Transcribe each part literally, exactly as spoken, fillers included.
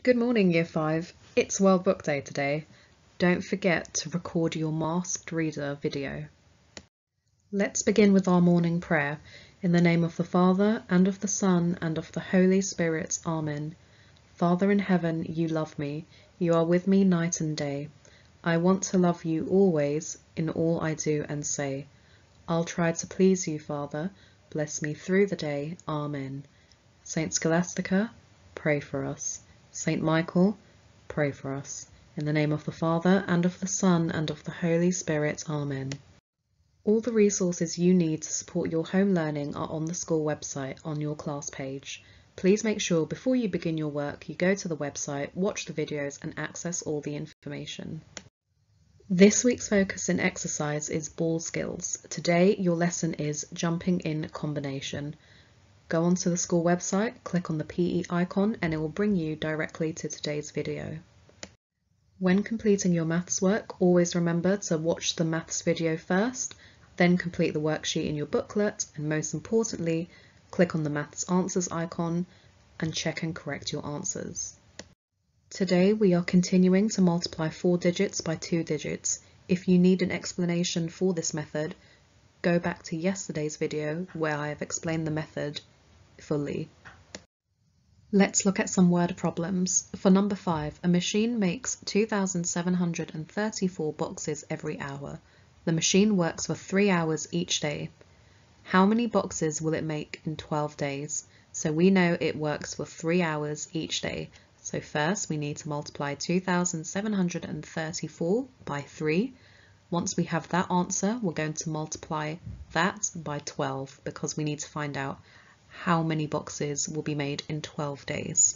Good morning, Year five. It's World Book Day today. Don't forget to record your masked reader video. Let's begin with our morning prayer. In the name of the Father, and of the Son, and of the Holy Spirit. Amen. Father in heaven, you love me. You are with me night and day. I want to love you always, in all I do and say. I'll try to please you, Father. Bless me through the day. Amen. Saint Scholastica, pray for us. Saint Michael, pray for us. In the name of the Father, and of the Son, and of the Holy Spirit. Amen. All the resources you need to support your home learning are on the school website on your class page. Please make sure before you begin your work you go to the website, watch the videos and access all the information. This week's focus in exercise is ball skills. Today your lesson is jumping in combination. Go onto the school website, click on the P E icon and it will bring you directly to today's video. When completing your maths work, always remember to watch the maths video first, then complete the worksheet in your booklet, and most importantly, click on the maths answers icon and check and correct your answers. Today we are continuing to multiply four digits by two digits. If you need an explanation for this method, go back to yesterday's video where I have explained the method fully. Let's look at some word problems. For number five, a machine makes two thousand seven hundred thirty-four boxes every hour. The machine works for three hours each day. How many boxes will it make in twelve days? So we know it works for three hours each day. So first we need to multiply two thousand seven hundred thirty-four by three. Once we have that answer, we're going to multiply that by twelve because we need to find out how many boxes will be made in twelve days.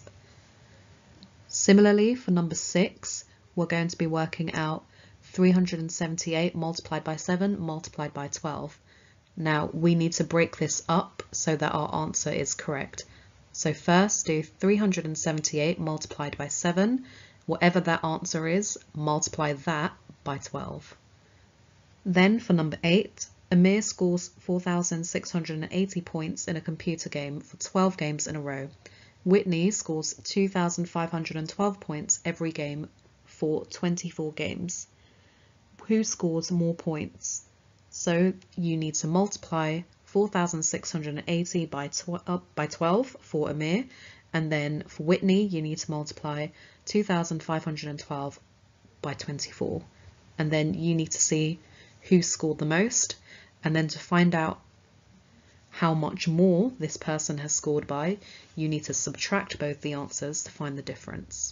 Similarly, for number six, we're going to be working out three hundred seventy-eight multiplied by seven multiplied by twelve. Now we need to break this up so that our answer is correct. So first do three hundred seventy-eight multiplied by seven. Whatever that answer is, multiply that by twelve. Then for number eight, Amir scores four thousand six hundred eighty points in a computer game for twelve games in a row. Whitney scores two thousand five hundred twelve points every game for twenty-four games. Who scores more points? So you need to multiply four thousand six hundred eighty by, tw uh, by twelve for Amir, and then for Whitney you need to multiply two thousand five hundred twelve by twenty-four, and then you need to see who scored the most, and then to find out how much more this person has scored by, you need to subtract both the answers to find the difference.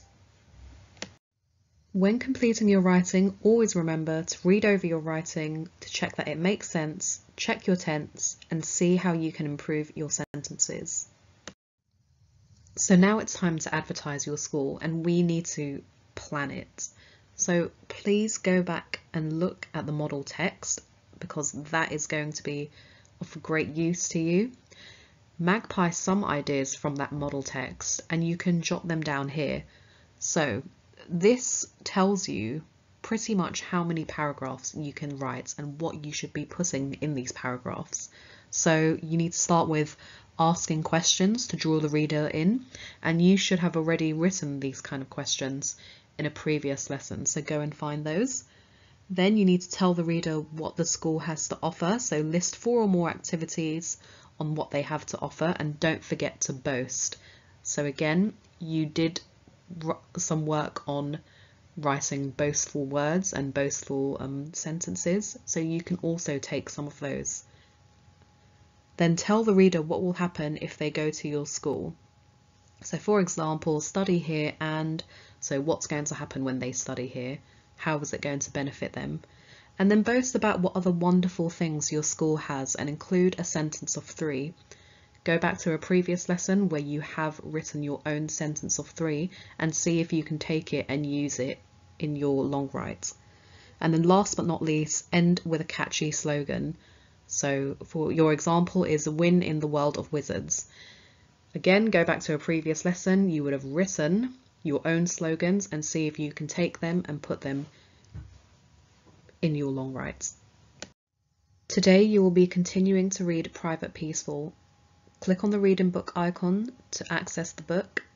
When completing your writing, always remember to read over your writing to check that it makes sense, check your tense, and see how you can improve your sentences. So now it's time to advertise your school, and we need to plan it. So please go back and look at the model text because that is going to be of great use to you. Magpie some ideas from that model text and you can jot them down here. So this tells you pretty much how many paragraphs you can write and what you should be putting in these paragraphs. So you need to start with asking questions to draw the reader in, and you should have already written these kind of questions in a previous lesson, so go and find those. Then you need to tell the reader what the school has to offer, so list four or more activities on what they have to offer, and don't forget to boast. So again, you did some work on writing boastful words and boastful um, sentences, so you can also take some of those. Then tell the reader what will happen if they go to your school. So for example, study here, and so what's going to happen when they study here? How is it going to benefit them? And then boast about what other wonderful things your school has and include a sentence of three. Go back to a previous lesson where you have written your own sentence of three and see if you can take it and use it in your long write. And then last but not least, end with a catchy slogan. So for your example is win in the world of wizards. Again, go back to a previous lesson, you would have written your own slogans and see if you can take them and put them in your long writes. Today you will be continuing to read Private Peaceful. Click on the reading book icon to access the book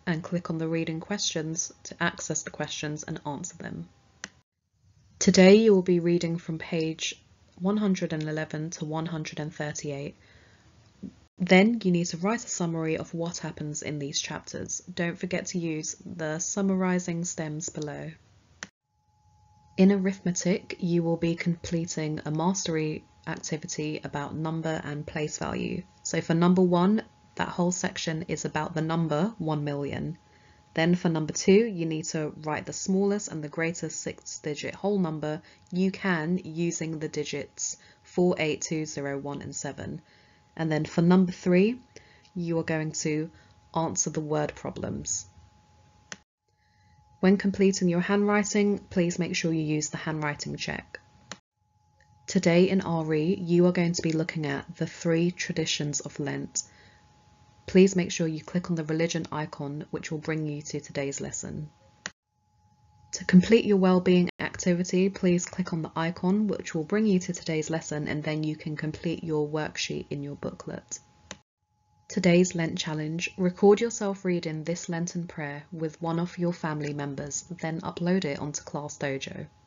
and click on the reading questions to access the questions and answer them. Today you will be reading from page one hundred eleven to one hundred thirty-eight. Then you need to write a summary of what happens in these chapters. Don't forget to use the summarizing stems below. In arithmetic, you will be completing a mastery activity about number and place value. So for number one, that whole section is about the number one million. Then for number two, you need to write the smallest and the greatest six-digit whole number you can using the digits four, eight, two, zero, one and seven. And then for number three, you are going to answer the word problems. When completing your handwriting, please make sure you use the handwriting check. Today in R E, you are going to be looking at the three traditions of Lent. Please make sure you click on the religion icon, which will bring you to today's lesson. To complete your wellbeing activity, please click on the icon, which will bring you to today's lesson, and then you can complete your worksheet in your booklet. Today's Lent challenge: record yourself reading this Lenten prayer with one of your family members, then upload it onto Class Dojo.